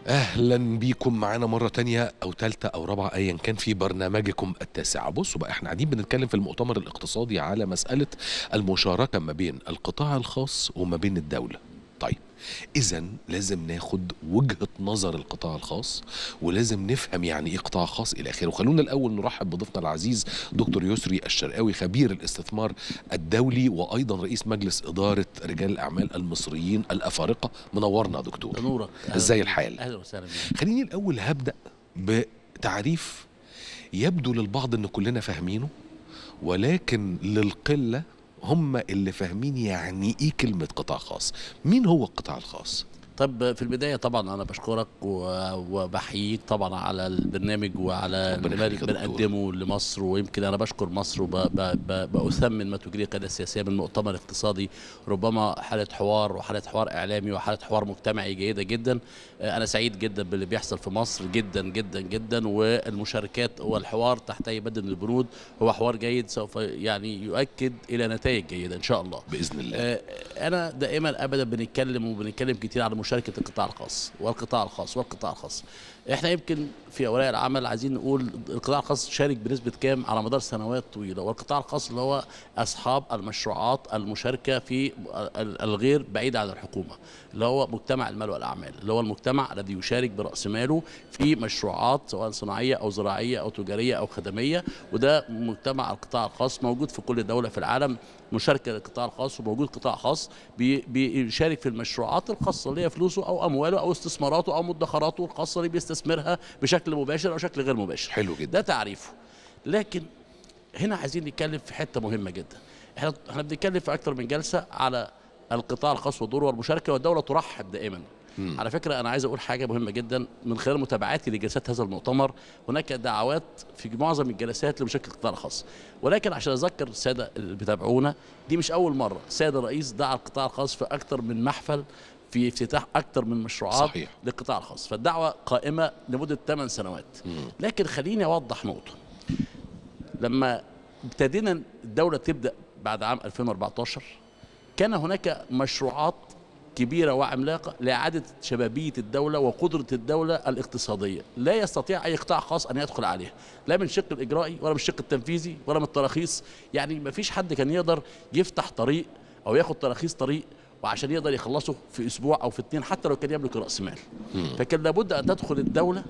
اهلا بيكم معانا مره تانية او تالتة او رابعه ايا كان في برنامجكم التاسع. بصوا بقى، احنا قاعدين بنتكلم في المؤتمر الاقتصادي على مساله المشاركه ما بين القطاع الخاص وما بين الدوله. طيب، اذا لازم ناخد وجهه نظر القطاع الخاص، ولازم نفهم يعني ايه قطاع خاص الى اخره. وخلونا الاول نرحب بضيفنا العزيز دكتور يسري الشرقاوي، خبير الاستثمار الدولي وايضا رئيس مجلس اداره رجال الاعمال المصريين الافارقه. منورنا يا دكتور. نورك، اهلا ازاي بيك. الحال؟ اهلا وسهلا بيك. خليني الأول هبدأ بتعريف يبدو للبعض إن كلنا فاهمينه، ولكن للقلة هم اللي فاهمين يعني إيه كلمة قطاع خاص. مين هو القطاع الخاص؟ طب في البداية طبعا أنا بشكرك وبحييك طبعا على البرنامج وعلى ربنا البرنامج يخليك يا دكتور. بنقدمه لمصر، ويمكن أنا بشكر مصر وبأثمن ما تجريه القيادة السياسية من مؤتمر اقتصادي، ربما حالة حوار وحالة حوار إعلامي وحالة حوار مجتمعي جيدة جدا. أنا سعيد جدا باللي بيحصل في مصر جدا جدا جدا، والمشاركات والحوار تحت أي بند من البنود هو حوار جيد سوف يعني يؤكد إلى نتائج جيدة إن شاء الله بإذن الله. أنا دائما أبدا بنتكلم كتير على مشاركة القطاع الخاص والقطاع الخاص والقطاع الخاص. احنا يمكن في اوراق العمل عايزين نقول القطاع الخاص شارك بنسبة كام على مدار سنوات طويلة، والقطاع الخاص اللي هو أصحاب المشروعات المشاركة في الغير بعيدة عن الحكومة، اللي هو مجتمع المال والأعمال، اللي هو المجتمع الذي يشارك برأس ماله في مشروعات سواء صناعية أو زراعية أو تجارية أو خدمية. وده مجتمع القطاع الخاص موجود في كل دولة في العالم، مشاركة للقطاع الخاص، وموجود قطاع خاص بيشارك في المشروعات الخاصة اللي هي فلوسه أو أمواله أو استثماراته أو مدخراته الخاصة اللي بيستثمرها بشكل مباشر أو شكل غير مباشر. حلو جدا. ده تعريفه. لكن هنا عايزين نتكلم في حتة مهمة جدا. احنا بنتكلم في أكتر من جلسة على القطاع الخاص ودوره والمشاركة، والدولة ترحب دائما. على فكرة أنا عايز أقول حاجة مهمة جدا من خلال متابعاتي لجلسات هذا المؤتمر. هناك دعوات في معظم الجلسات لمشاركة القطاع الخاص، ولكن عشان أذكر السادة اللي بيتابعونا، دي مش أول مرة السيد الرئيس دعا القطاع الخاص في أكتر من محفل في افتتاح أكتر من مشروعات صحيح. للقطاع الخاص، فالدعوة قائمة لمدة 8 سنوات. لكن خليني أوضح نقطة. لما ابتدينا الدولة تبدأ بعد عام 2014 كان هناك مشروعات كبيرة وعملاقة لإعادة شبابية الدولة وقدرة الدولة الاقتصادية، لا يستطيع أي قطاع خاص أن يدخل عليها، لا من الشق الإجرائي ولا من الشق التنفيذي ولا من التراخيص. يعني ما فيش حد كان يقدر يفتح طريق أو ياخد تراخيص طريق وعشان يقدر يخلصه في أسبوع أو في 2 حتى لو كان يملك رأس مال. فكان لابد أن تدخل الدولة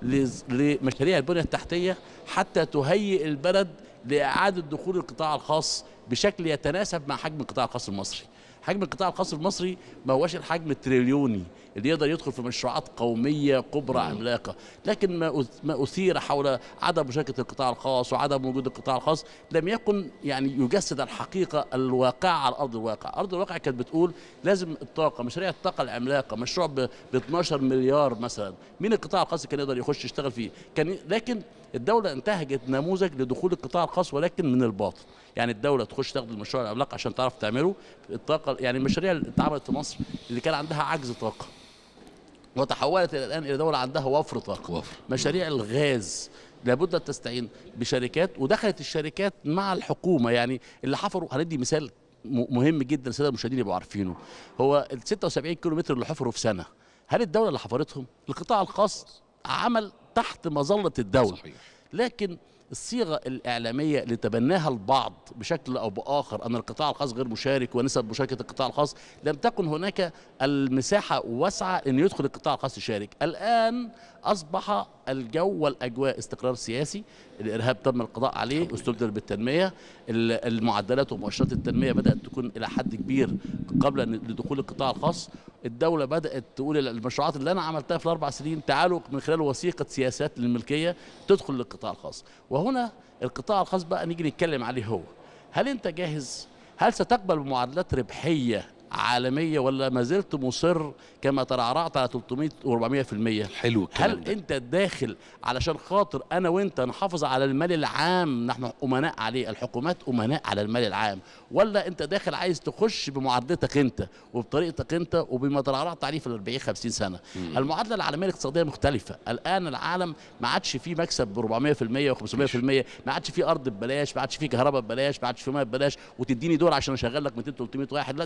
لمشاريع البنية التحتية حتى تهيئ البلد لإعادة دخول القطاع الخاص بشكل يتناسب مع حجم القطاع الخاص المصري. حجم القطاع الخاص المصري ما هوش الحجم التريليوني اللي يقدر يدخل في مشروعات قومية كبرى عملاقة، لكن ما أثير حول عدم مشاركة القطاع الخاص وعدم وجود القطاع الخاص لم يكن يعني يجسد الحقيقة الواقعة على أرض الواقع. أرض الواقع كانت بتقول لازم الطاقة، مشاريع الطاقة العملاقة، مشروع ب 12 مليار مثلا، مين القطاع الخاص كان يقدر يخش يشتغل فيه؟ لكن الدولة انتهجت نموذج لدخول القطاع الخاص ولكن من الباطن. يعني الدولة تخش تاخد المشروع العملاق عشان تعرف تعمله. الطاقة يعني المشاريع اللي اتعملت في مصر اللي كان عندها عجز طاقة وتحولت الى الان الى دوله عندها وفر طاقه. مشاريع الغاز لابد ان تستعين بشركات، ودخلت الشركات مع الحكومه. يعني اللي حفروا، هندي مثال مهم جدا الساده المشاهدين يبقوا عارفينه، هو ال 76 كيلو متر اللي حفروا في سنه، هل الدوله اللي حفرتهم؟ القطاع الخاص عمل تحت مظله الدوله. صحيح. لكن الصيغة الإعلامية اللي تبناها البعض بشكل أو بآخر أن القطاع الخاص غير مشارك ونسب مشاركة القطاع الخاص، لم تكن هناك المساحة واسعة أن يدخل القطاع الخاص يشارك. الآن أصبح الجو والأجواء استقرار سياسي، الإرهاب تم القضاء عليه واستبدل بالتنمية، المعدلات ومؤشرات التنمية بدأت تكون إلى حد كبير قبل لدخول القطاع الخاص. الدولة بدأت تقول المشروعات اللي أنا عملتها في ال4 سنين تعالوا من خلال وثيقة سياسات للملكية تدخل للقطاع الخاص. وهنا القطاع الخاص بقى نيجي نتكلم عليه، هو هل أنت جاهز؟ هل ستقبل بمعادلات ربحية عالمية ولا ما زلت مصر كما ترعرعت على 300 و400%؟ حلو الكلام هل ده. انت داخل علشان خاطر انا وانت نحافظ على المال العام؟ نحن امناء عليه، الحكومات امناء على المال العام، ولا انت داخل عايز تخش بمعادلتك انت وبطريقتك انت وبما ترعرعت عليه في ال 40 50 سنه؟ المعادله العالميه الاقتصاديه مختلفه. الان العالم ما عادش فيه مكسب ب 400% و500%، ما عادش فيه ارض ببلاش، ما عادش فيه كهرباء ببلاش، ما عادش فيه ميه ببلاش وتديني دول عشان اشغل لك 200 300 واحد، لا ده ادفع لهم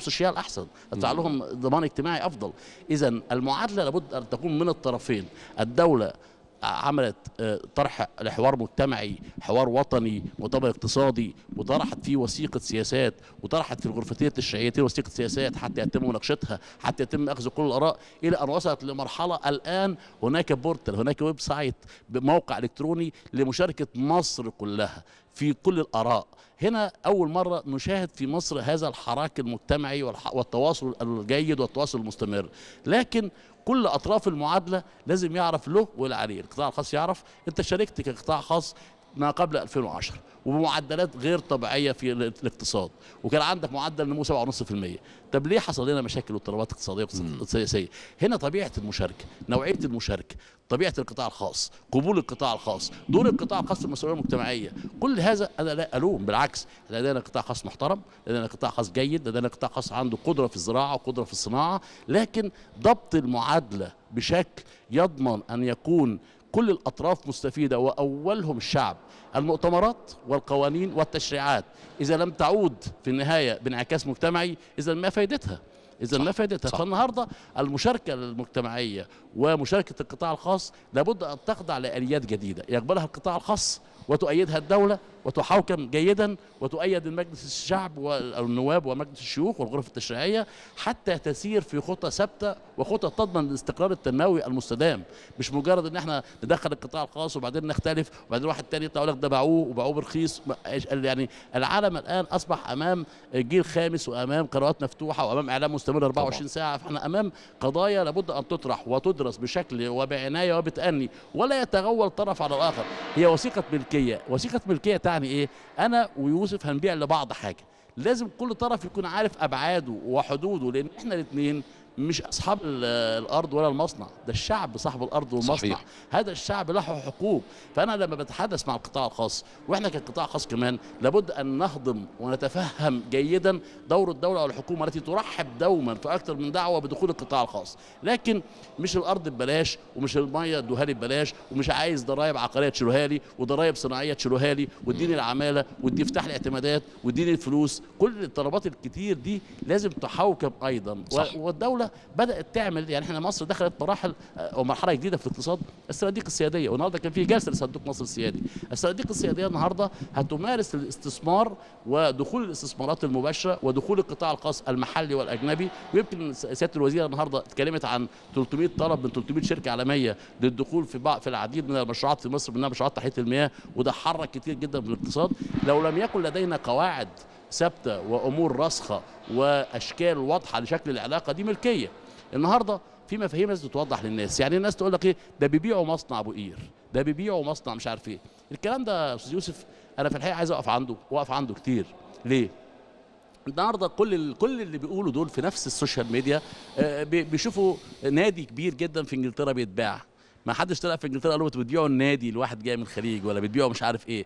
سوشيال احسن، ادفع لهم ضمان اجتماعي افضل. اذا المعادله لابد ان تكون من الطرفين. الدوله عملت طرح لحوار مجتمعي، حوار وطني، مؤتمر اقتصادي، وطرحت فيه وثيقه سياسات، وطرحت في الغرفتين التشريعيتين وثيقه سياسات حتى يتم مناقشتها، حتى يتم اخذ كل الاراء، الى ان وصلت لمرحله الان هناك بورتال، هناك ويب سايت بموقع الكتروني لمشاركه مصر كلها في كل الاراء. هنا اول مره نشاهد في مصر هذا الحراك المجتمعي والتواصل الجيد والتواصل المستمر. لكن كل اطراف المعادله لازم يعرف له واللي عليه. القطاع الخاص يعرف انت شاركت كقطاع خاص ما قبل 2010 وبمعدلات غير طبيعيه في الاقتصاد، وكان عندك معدل نمو 7.5%. طب ليه حصل لنا مشاكل واضطرابات اقتصاديه وسياسيه؟ هنا طبيعه المشاركه، نوعيه المشاركه، طبيعه القطاع الخاص، قبول القطاع الخاص، دور القطاع الخاص في المسؤوليه المجتمعيه، كل هذا انا لا الوم، بالعكس لدينا قطاع خاص محترم، لدينا قطاع خاص جيد، لدينا قطاع خاص عنده قدره في الزراعه وقدره في الصناعه، لكن ضبط المعادله بشكل يضمن ان يكون كل الأطراف مستفيدة وأولهم الشعب. المؤتمرات والقوانين والتشريعات إذا لم تعود في النهاية بانعكاس مجتمعي إذا ما فائدتها، ما فائدتها. فالنهارده المشاركة المجتمعية ومشاركة القطاع الخاص لابد أن تخضع لآليات جديدة يقبلها القطاع الخاص وتؤيدها الدولة وتحوكم جيدا وتؤيد المجلس الشعب والنواب ومجلس الشيوخ والغرف التشريعية حتى تسير في خطى ثابتة وخطى تضمن الاستقرار التنموي المستدام. مش مجرد ان احنا ندخل القطاع الخاص وبعدين نختلف وبعدين واحد تاني يطلع يقول لك ده باعوه وباعوه برخيص. يعني العالم الان اصبح امام جيل خامس وامام قنوات مفتوحة وامام اعلام مستمر 24 ساعة. فاحنا امام قضايا لابد ان تطرح وتدرس بشكل وبعناية وبتأني ولا يتغول طرف على الاخر. هي وثيقة ملكية، وثيقة ملكية تعني ايه؟ انا ويوسف هنبيع لبعض حاجة، لازم كل طرف يكون عارف ابعاده وحدوده، لان احنا الاثنين مش اصحاب الارض ولا المصنع، ده الشعب صاحب الارض والمصنع. صحيح. هذا الشعب له حقوق. فانا لما بتحدث مع القطاع الخاص واحنا كقطاع خاص كمان لابد ان نهضم ونتفهم جيدا دور الدوله والحكومه التي ترحب دوما في اكثر من دعوه بدخول القطاع الخاص، لكن مش الارض ببلاش ومش الميه ادوها لي ببلاش ومش عايز ضرائب عقاريه تشيلوها لي وضرائب صناعيه تشيلوها لي واديني العماله وادي افتح لي اعتمادات واديني الفلوس. كل الطلبات الكتير دي لازم تحوكم ايضا. والدوله بدات تعمل، يعني احنا مصر دخلت مراحل او مرحله جديده في الاقتصاد، الصناديق السياديه، والنهارده كان في جلسه لصندوق مصر السيادي. الصناديق السياديه النهارده هتمارس الاستثمار ودخول الاستثمارات المباشره ودخول القطاع الخاص المحلي والاجنبي. ويمكن سياده الوزيره النهارده اتكلمت عن 300 طلب من 300 شركه عالميه للدخول في العديد من المشروعات في مصر، منها مشروعات تحليه المياه، وده حرك كتير جدا في الاقتصاد. لو لم يكن لدينا قواعد ثابته وامور راسخه واشكال واضحه لشكل العلاقه دي ملكيه. النهارده في مفاهيم لازم تتوضح للناس. يعني الناس تقول لك ايه ده بيبيعوا مصنع ابو قير، ده بيبيعوا مصنع مش عارف ايه. الكلام ده يا استاذ يوسف انا في الحقيقه عايز واقف عنده كتير. ليه؟ النهارده كل اللي بيقولوا دول في نفس السوشيال ميديا بيشوفوا نادي كبير جدا في انجلترا بيتباع. ما حدش طلع في انجلترا قال له بتبيعوا النادي لواحد جاي من الخليج ولا بتبيعوا مش عارف ايه.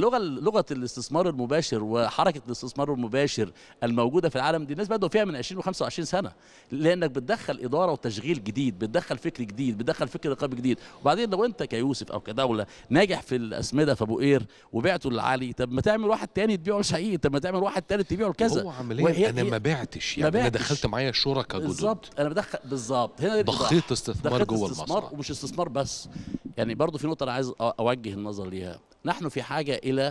لغه الاستثمار المباشر وحركه الاستثمار المباشر الموجوده في العالم دي الناس بدأوا فيها من 20 و25 سنه، لانك بتدخل اداره وتشغيل جديد، بتدخل فكر جديد، بتدخل فكر رقابي جديد. وبعدين لو انت كيوسف او كدوله ناجح في الاسمده في ابو قير وبعته للعالي، طب ما تعمل واحد تاني تبيعه لشعيد، طب ما تعمل واحد تالت تبيعه لكذا. هو عمليا انا ما بعتش، يعني انا دخلت معايا شركاء جدد بالظبط. انا بدخل بالظبط هنا ضخيت استثمار جوه المصنع. ومش استثمار بس، يعني برضو في نقطه انا عايز اوجه النظر ليها. نحن في حاجه الى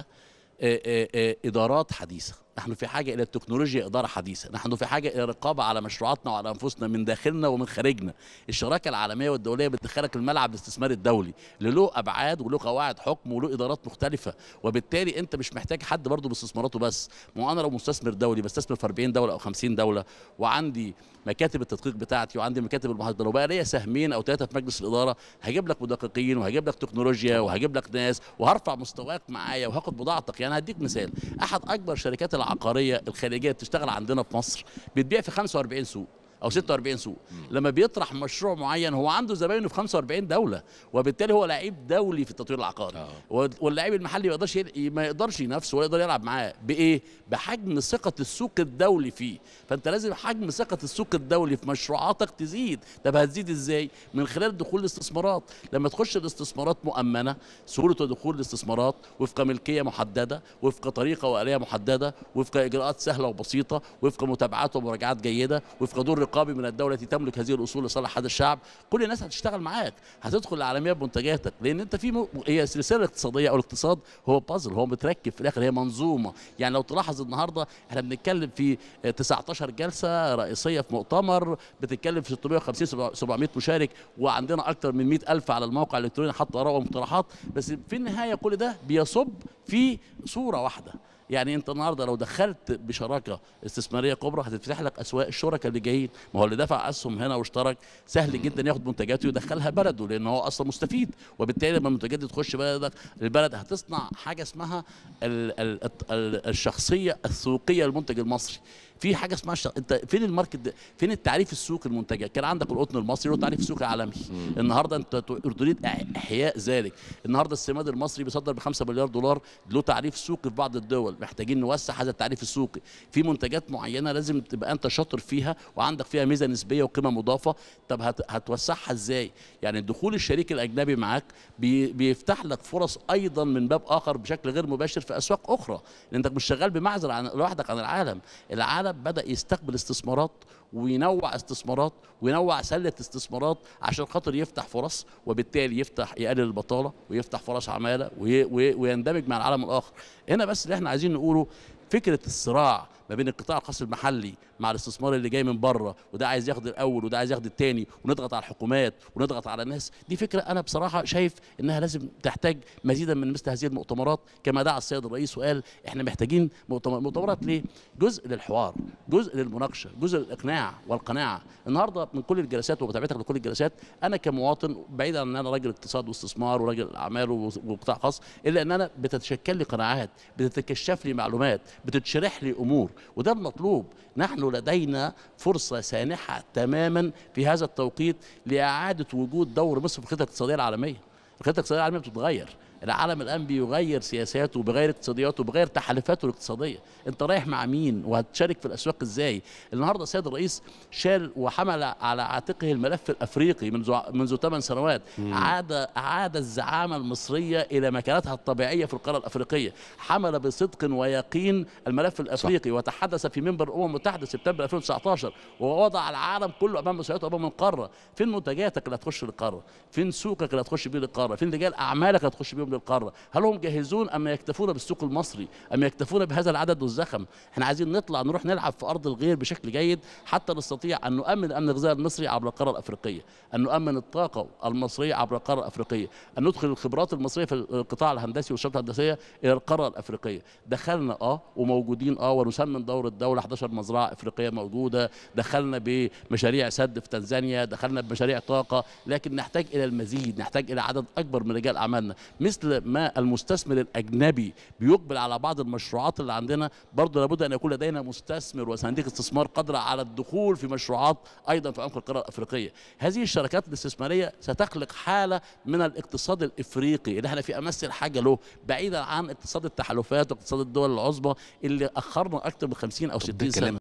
إدارات حديثة، نحن في حاجة إلى التكنولوجيا إدارة حديثة، نحن في حاجة إلى رقابة على مشروعاتنا وعلى أنفسنا من داخلنا ومن خارجنا. الشراكة العالمية والدولية بتدخلك الملعب الاستثماري الدولي اللي له أبعاد وله قواعد حكم وله إدارات مختلفة، وبالتالي أنت مش محتاج حد برضه باستثماراته بس. ما أنا لو مستثمر دولي بستثمر في 40 دولة أو 50 دولة وعندي مكاتب التدقيق بتاعتي وعندي مكاتب المحاسبة، لو بقى ليا سهمين أو 3 في مجلس الإدارة هجيب لك مدققين وهجيب لك تكنولوجيا وهجيب لك ناس وهرفع مستواك معايا وهاخد بضاعتك. يعني هديك مثال، أحد أكبر شركات العقارية الخارجيه بتشتغل عندنا في مصر بتبيع في 45 سوق. او 46 سوق. لما بيطرح مشروع معين هو عنده زباينه في 45 دوله، وبالتالي هو لعيب دولي في التطوير العقاري. واللاعب المحلي ما يقدرش ينافسه ولا يقدر يلعب معاه بايه؟ بحجم ثقه السوق الدولي فيه. فانت لازم حجم ثقه السوق الدولي في مشروعاتك تزيد. طب هتزيد ازاي؟ من خلال دخول الاستثمارات. لما تخش الاستثمارات مؤمنه، سهوله دخول الاستثمارات وفق ملكيه محدده، وفق طريقه واليه محدده، وفق اجراءات سهله وبسيطه، وفق متابعات ومراجعات جيده، وفق دور رقابي من الدوله التي تملك هذه الاصول لصالح هذا الشعب. كل الناس هتشتغل معاك، هتدخل العالميه بمنتجاتك، لان انت هي السلسله الاقتصاديه او الاقتصاد هو بازل، هو متركب في الاخر، هي منظومه. يعني لو تلاحظ النهارده احنا بنتكلم في 19 جلسه رئيسيه في مؤتمر، بتتكلم في 650 700 مشارك، وعندنا اكثر من 100,000 على الموقع الالكتروني حتى اراء ومقترحات. بس في النهايه كل ده بيصب في صوره واحده. يعني انت النهارده لو دخلت بشراكه استثماريه كبرى هتتفتح لك اسواق الشركاء اللي جايين. ما هو اللي دفع اسهم هنا واشترك سهل جدا ياخد منتجاته ويدخلها بلده، لان هو اصلا مستفيد. وبالتالي لما المنتجات دي تخش بلدك، البلد هتصنع حاجه اسمها الشخصيه السوقيه للمنتج المصري. في حاجه اسمها انت فين الماركت ده؟ فين التعريف السوقي للمنتجات؟ كان عندك القطن المصري له تعريف سوقي عالمي. النهارده انت تريد احياء ذلك. النهارده السماد المصري بيصدر ب 5 مليار دولار، له تعريف سوقي في بعض الدول. محتاجين نوسع هذا التعريف السوقي. في منتجات معينه لازم تبقى انت شاطر فيها وعندك فيها ميزه نسبيه وقيمه مضافه. طب هتوسعها ازاي؟ يعني دخول الشريك الاجنبي معاك بيفتح لك فرص ايضا من باب اخر بشكل غير مباشر في اسواق اخرى، لان انت مش شغال بمعزل لوحدك عن العالم. العالم بدأ يستقبل استثمارات وينوع استثمارات وينوع سلة استثمارات عشان خاطر يفتح فرص، وبالتالي يقلل البطالة ويفتح فرص عمالة ويندمج مع العالم الآخر. هنا بس اللي احنا عايزين نقوله، فكرة الصراع ما بين القطاع الخاص المحلي مع الاستثمار اللي جاي من بره، وده عايز ياخد الاول وده عايز ياخد الثاني، ونضغط على الحكومات ونضغط على الناس، دي فكره انا بصراحه شايف انها لازم تحتاج مزيدا من مثل هذه المؤتمرات. كما دعا السيد الرئيس وقال احنا محتاجين مؤتمرات. ليه؟ جزء للحوار، جزء للمناقشه، جزء للاقناع والقناعه. النهارده من كل الجلسات ومتابعتك لكل الجلسات، انا كمواطن بعيدا عن ان انا راجل اقتصاد واستثمار وراجل اعمال وقطاع خاص، الا ان انا بتتشكل لي قناعات، بتتكشف لي معلومات، بتتشرح لي امور، وده المطلوب. نحن لدينا فرصة سانحة تماما في هذا التوقيت لإعادة وجود دور مصر في الخطة الاقتصادية العالمية. الخطة الاقتصادية العالمية بتتغير، العالم الآن بيغير سياساته وبيغير اقتصادياته وبيغير تحالفاته الاقتصادية. انت رايح مع مين وهتشارك في الأسواق ازاي؟ النهارده السيد الرئيس شال وحمل على عاتقه الملف الأفريقي منذ 8 سنوات. عاد الزعامة المصرية إلى مكانتها الطبيعية في القارة الأفريقية. حمل بصدق ويقين الملف الأفريقي، وتحدث في منبر الأمم المتحدة سبتمبر 2019، ووضع العالم كله أمام مسؤوليته أمام القارة. فين منتجاتك اللي هتخش للقارة؟ فين سوقك اللي هتخش بيه للقارة؟ فين رجال أعمالك اللي هتخش بيهم للقارة؟ هل هم جاهزون أم يكتفون بالسوق المصري؟ أم يكتفون بهذا العدد والزخم؟ احنا عايزين نروح نلعب في أرض الغير بشكل جيد، حتى نستطيع أن نؤمن الأمن الغذائي المصري عبر القارة الأفريقية، أن نؤمن الطاقة المصرية عبر القارة الأفريقية، أن ندخل الخبرات المصرية في القطاع الهندسي والشبكة الهندسية إلى القارة الأفريقية. دخلنا وموجودين ونسمن دور الدولة 11 مزرعة أفريقية موجودة، دخلنا بمشاريع سد في تنزانيا، دخلنا بمشاريع طاقة، لكن نحتاج إلى المزيد، نحتاج إلى عدد أكبر من رجال أعمالنا. مثل ما المستثمر الأجنبي بيقبل على بعض المشروعات اللي عندنا، برضه لابد أن يكون لدينا مستثمر وصناديق استثمار قادرة على الدخول في مشروعات أيضا في عمق القارة الأفريقية. هذه الشركات الاستثمارية ستخلق حالة من الاقتصاد الإفريقي اللي احنا في أمس الحاجة له، بعيدا عن اقتصاد التحالفات واقتصاد الدول العظمى اللي أخرنا أكثر من 50 أو 60 سنة.